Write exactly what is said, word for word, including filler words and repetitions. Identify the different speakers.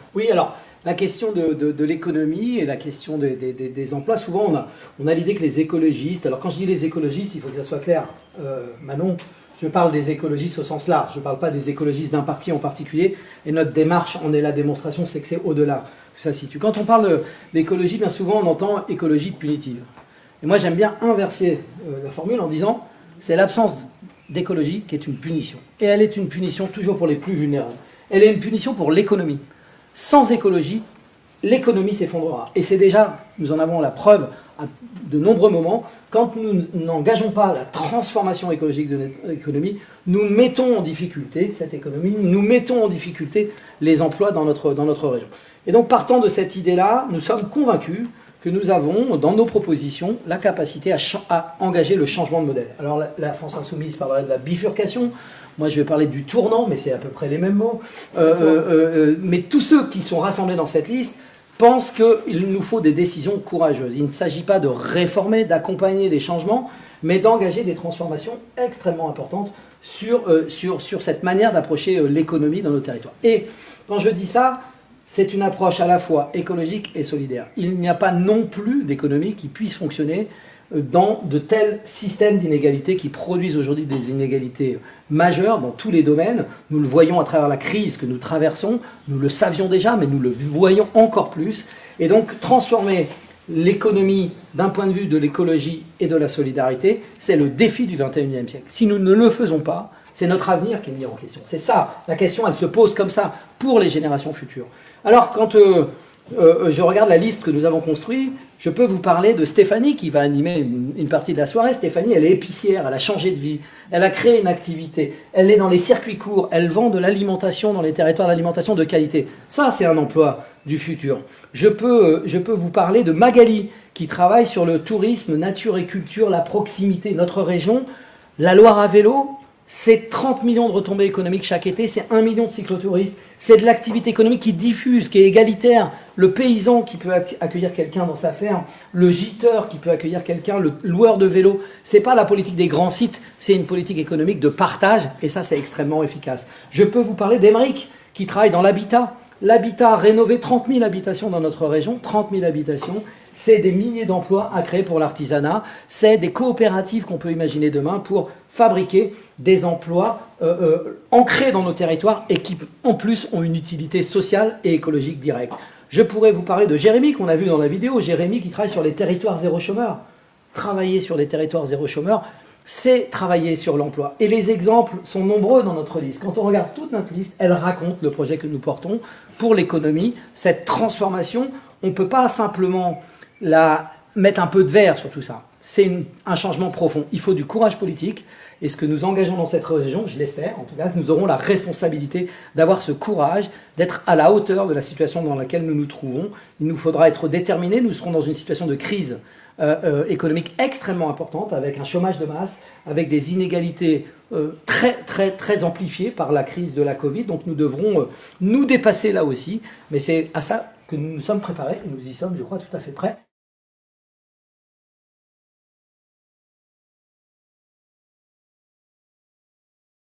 Speaker 1: Oui, alors la question de, de, de l'économie et la question des, des, des emplois, souvent on a, on a l'idée que les écologistes, alors quand je dis les écologistes, il faut que ça soit clair, euh, Manon, je parle des écologistes au sens large, je ne parle pas des écologistes d'un parti en particulier, et notre démarche en est la démonstration, c'est que c'est au-delà que ça se situe. Quand on parle d'écologie, bien souvent on entend écologie punitive. Et moi j'aime bien inverser euh, la formule en disant, c'est l'absence d'écologie qui est une punition. Et elle est une punition toujours pour les plus vulnérables. Elle est une punition pour l'économie. Sans écologie, l'économie s'effondrera. Et c'est déjà, nous en avons la preuve à de nombreux moments, quand nous n'engageons pas la transformation écologique de notre économie, nous mettons en difficulté cette économie, nous mettons en difficulté les emplois dans notre, dans notre région. Et donc partant de cette idée-là, nous sommes convaincus que nous avons, dans nos propositions, la capacité à, à engager le changement de modèle. Alors la, la France Insoumise parlerait de la bifurcation, moi je vais parler du tournant, mais c'est à peu près les mêmes mots. Euh, euh, euh, mais tous ceux qui sont rassemblés dans cette liste pensent qu'il nous faut des décisions courageuses. Il ne s'agit pas de réformer, d'accompagner des changements, mais d'engager des transformations extrêmement importantes sur, euh, sur, sur cette manière d'approcher euh, l'économie dans nos territoires. Et quand je dis ça, c'est une approche à la fois écologique et solidaire. Il n'y a pas non plus d'économie qui puisse fonctionner dans de tels systèmes d'inégalités qui produisent aujourd'hui des inégalités majeures dans tous les domaines. Nous le voyons à travers la crise que nous traversons, nous le savions déjà, mais nous le voyons encore plus. Et donc transformer l'économie d'un point de vue de l'écologie et de la solidarité, c'est le défi du vingt et unième siècle. Si nous ne le faisons pas, c'est notre avenir qui est mis en question. C'est ça, la question, elle se pose comme ça pour les générations futures. Alors, quand euh, euh, je regarde la liste que nous avons construite, je peux vous parler de Stéphanie qui va animer une, une partie de la soirée. Stéphanie, elle est épicière, elle a changé de vie, elle a créé une activité, elle est dans les circuits courts, elle vend de l'alimentation dans les territoires d'alimentation de qualité. Ça, c'est un emploi du futur. Je peux, je peux vous parler de Magali qui travaille sur le tourisme, nature et culture, la proximité. Notre région, la Loire à vélo, c'est trente millions de retombées économiques chaque été, c'est un million de cyclotouristes, c'est de l'activité économique qui diffuse, qui est égalitaire, le paysan qui peut accueillir quelqu'un dans sa ferme, le giteur qui peut accueillir quelqu'un, le loueur de vélo. C'est pas la politique des grands sites, c'est une politique économique de partage, et ça c'est extrêmement efficace. Je peux vous parler d'Emeric qui travaille dans l'habitat. L'habitat a rénové trente mille habitations dans notre région, trente mille habitations. C'est des milliers d'emplois à créer pour l'artisanat. C'est des coopératives qu'on peut imaginer demain pour fabriquer des emplois euh, euh, ancrés dans nos territoires et qui, en plus, ont une utilité sociale et écologique directe. Je pourrais vous parler de Jérémy, qu'on a vu dans la vidéo. Jérémy qui travaille sur les territoires zéro chômeur. Travailler sur les territoires zéro chômeur, c'est travailler sur l'emploi. Et les exemples sont nombreux dans notre liste. Quand on regarde toute notre liste, elle raconte le projet que nous portons pour l'économie, cette transformation. On ne peut pas simplement la, mettre un peu de verre sur tout ça. C'est un changement profond. Il faut du courage politique. Et ce que nous engageons dans cette région, je l'espère, en tout cas, que nous aurons la responsabilité d'avoir ce courage, d'être à la hauteur de la situation dans laquelle nous nous trouvons. Il nous faudra être déterminés. Nous serons dans une situation de crise euh, euh, économique extrêmement importante, avec un chômage de masse, avec des inégalités euh, très, très, très amplifiées par la crise de la Covid. Donc nous devrons euh, nous dépasser là aussi. Mais c'est à ça que nous nous sommes préparés. Et nous y sommes, je crois, tout à fait prêts.